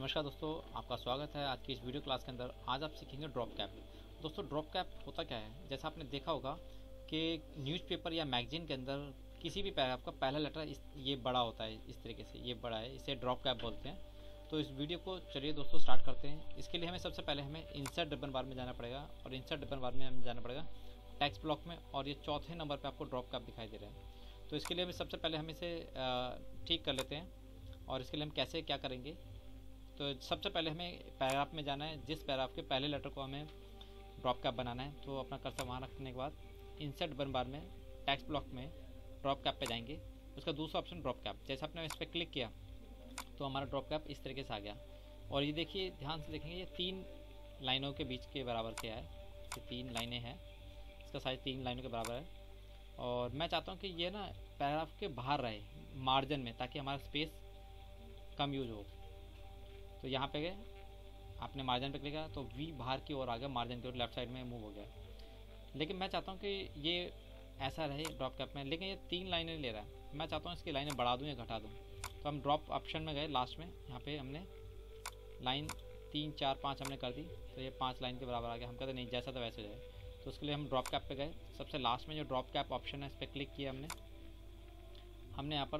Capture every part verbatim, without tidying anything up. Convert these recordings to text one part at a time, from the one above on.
नमस्कार दोस्तों, आपका स्वागत है आज की इस वीडियो क्लास के अंदर। आज आप सीखेंगे ड्रॉप कैप। दोस्तों, ड्रॉप कैप होता क्या है? जैसा आपने देखा होगा कि न्यूज़पेपर या मैगजीन के अंदर किसी भी पैराग्राफ का पहला लेटर इस ये बड़ा होता है, इस तरीके से ये बड़ा है, इसे ड्रॉप कैप बोलते हैं। तो इस वीडियो को चलिए दोस्तों स्टार्ट करते हैं। इसके लिए हमें सबसे पहले हमें इंसर्ट रिबन बार में जाना पड़ेगा और इंसर्ट रिबन बार में हमें जाना पड़ेगा टेक्स्ट ब्लॉक में, और ये चौथे नंबर पर आपको ड्रॉप कैप दिखाई दे रहा है। तो इसके लिए हमें सबसे पहले हम इसे ठीक कर लेते हैं। और इसके लिए हम कैसे क्या करेंगे, तो सबसे पहले हमें पैराग्राफ में जाना है। जिस पैराग्राफ के पहले लेटर को हमें ड्रॉप कैप बनाना है, तो अपना कर्सर वहाँ रखने के बाद इंसर्ट बटन बार में टेक्स्ट ब्लॉक में ड्रॉप कैप पे जाएंगे। उसका दूसरा ऑप्शन ड्रॉप कैप, जैसे आपने इस पर क्लिक किया तो हमारा ड्रॉप कैप इस तरीके से आ गया। और ये देखिए, ध्यान से देखेंगे, ये तीन लाइनों के बीच के बराबर क्या है। ये तीन लाइनें हैं, इसका साइज तीन लाइनों के बराबर है। और मैं चाहता हूँ कि ये ना पैराग्राफ के बाहर रहे, मार्जिन में, ताकि हमारा स्पेस कम यूज हो। तो यहाँ पे गए, आपने मार्जिन पे क्लिक किया तो वी बाहर की ओर आ गया, मार्जिन की ओर लेफ्ट साइड में मूव हो गया। लेकिन मैं चाहता हूँ कि ये ऐसा रहे ड्रॉप कैप में, लेकिन ये तीन लाइनें ले रहा है। मैं चाहता हूँ इसकी लाइनें बढ़ा दूँ या घटा दूँ। तो हम ड्रॉप ऑप्शन में गए, लास्ट में यहाँ पे हमने लाइन तीन चार पाँच हमने कर दी, तो ये पाँच लाइन के बराबर आ गया। हम कहते नहीं, जैसा तो वैसे जाए। तो उसके लिए हम ड्रॉप कैप पे गए, सबसे लास्ट में जो ड्रॉप कैप ऑप्शन है इस पर क्लिक किया हमने हमने यहाँ पर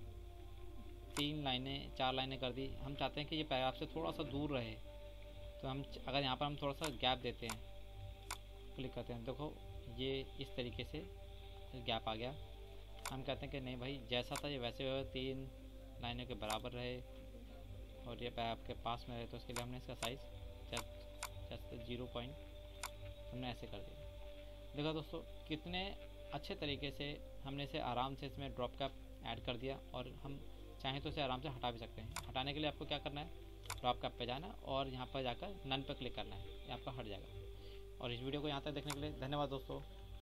तीन लाइनें चार लाइनें कर दी। हम चाहते हैं कि ये पैराग्राफ से थोड़ा सा दूर रहे, तो हम अगर यहाँ पर हम थोड़ा सा गैप देते हैं, क्लिक करते हैं, देखो ये इस तरीके से गैप आ गया। हम कहते हैं कि नहीं भाई, जैसा था ये वैसे हो, तीन लाइनों के बराबर रहे और ये पैराग्राफ के पास में रहे। तो उसके लिए हमने इसका साइज़ जैसे जीरो पॉइंट हमने ऐसे कर दिया। देखो दोस्तों, कितने अच्छे तरीके से हमने इसे आराम से इसमें ड्रॉप कैप ऐड कर दिया। और हम चाहें तो इसे आराम से हटा भी सकते हैं। हटाने के लिए आपको क्या करना है, ड्रॉप कैप पे जाना और यहाँ पर जाकर नन पर क्लिक करना है, ये आपका हट जाएगा। और इस वीडियो को यहाँ तक देखने के लिए धन्यवाद दोस्तों।